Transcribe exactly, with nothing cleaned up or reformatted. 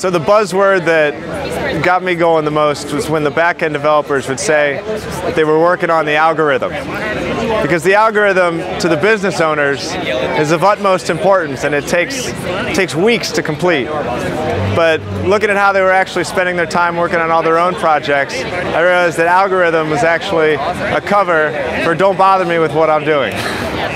So the buzzword that got me going the most was when the back-end developers would say that they were working on the algorithm. Because the algorithm to the business owners is of utmost importance, and it takes, takes weeks to complete. But looking at how they were actually spending their time working on all their own projects, I realized that algorithm was actually a cover for don't bother me with what I'm doing.